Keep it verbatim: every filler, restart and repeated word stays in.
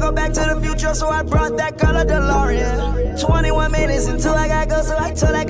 go back to the future, so I brought that color DeLorean. twenty-one minutes until I got go, so I told I